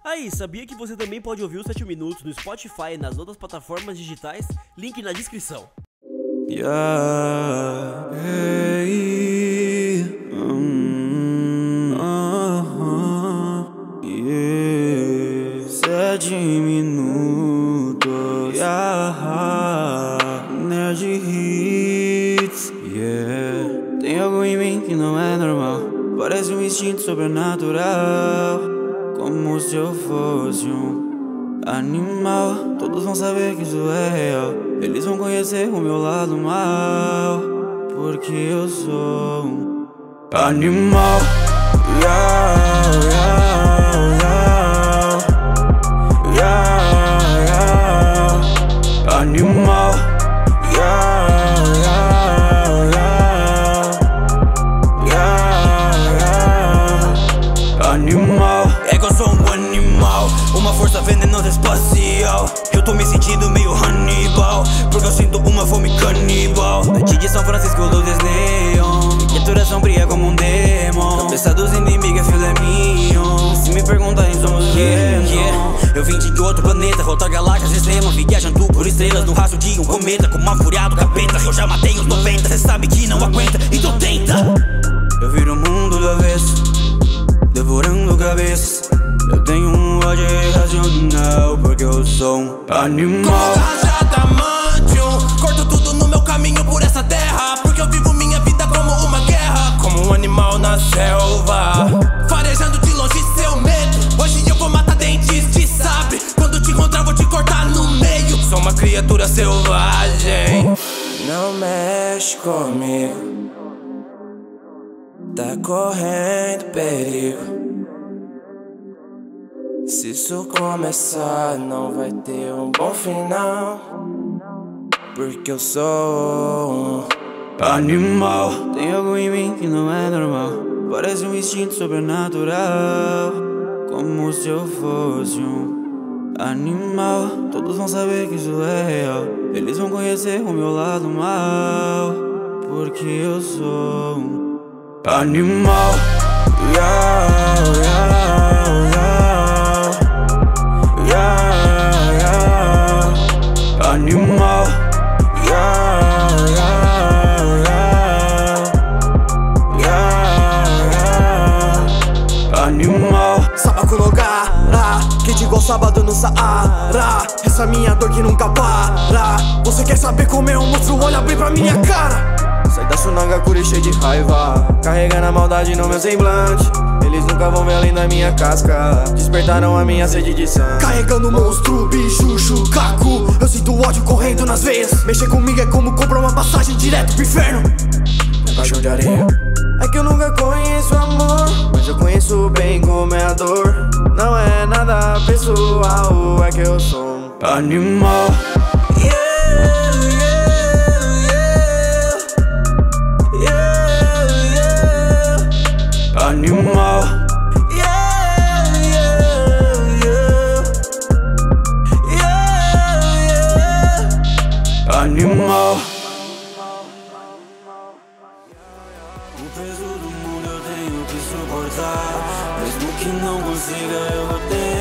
Aí, sabia que você também pode ouvir os 7 minutos no Spotify e nas outras plataformas digitais? Link na descrição. Yeah, hey, yeah. 7 minutos, yeah. Nerd Hits, yeah. Tem algo em mim que não é normal, parece um instinto sobrenatural, como se eu fosse um animal. Todos vão saber que isso é real, eles vão conhecer o meu lado mal, porque eu sou um animal. Yeah, yeah, yeah, yeah, yeah. Animal. Yeah, yeah, yeah, yeah, yeah. Animal. É que eu sou um animal, uma força venenosa espacial. Eu tô me sentindo meio Hannibal, porque eu sinto uma fome canibal. Noite de São Francisco, luzes neon, criatura sombria como um demon. Cabeça dos inimigos é filé mignon. Se me perguntarem somos eu vim de outro planeta, voltar galáxias, sistema, viajando por estrelas no rastro de um cometa, com uma fúria do capeta. Eu já matei os 90, cê sabe que não aguenta, então tenta. Eu viro o mundo do avesso, devorando cabeças. Eu tenho um ódio irracional, porque eu sou um animal. Como garra de adamantium, corto tudo no meu caminho por essa terra, porque eu vivo minha vida como uma guerra, como um animal na selva, farejando de longe seu medo. Hoje eu vou matar dentes de sabre, quando te encontrar vou te cortar no meio. Sou uma criatura selvagem. Não mexe comigo, tá correndo perigo. Se isso começar, não vai ter um bom final, porque eu sou um animal. Tem algo em mim que não é normal, parece um instinto sobrenatural, como se eu fosse um animal. Todos vão saber que isso é real, eles vão conhecer o meu lado mal, porque eu sou um animal. Yeah, yeah, yeah, yeah, yeah. Animal. Yeah, yeah, yeah, yeah, yeah. Animal. Sabaku no Gara, quente igual sábado no Saara. Essa minha dor que nunca para. Você quer saber como é um monstro? Olha bem pra minha cara. Sai da Sunagakure cheio de raiva, carregando a maldade no meu semblante. Eles nunca vão ver além da minha casca, despertaram a minha sede de sangue. Carregando monstro, bicho, Shukaku. Eu sinto ódio correndo nas veias. Mexer comigo é como comprar uma passagem direto pro inferno. Um caixão de areia. É que eu nunca conheço amor, mas eu conheço bem como é a dor. Não é nada pessoal, é que eu sou um animal. Animal. Yeah, yeah, yeah. Yeah, yeah. Animal. O peso do mundo eu tenho que suportar, mesmo que não consiga eu vou ter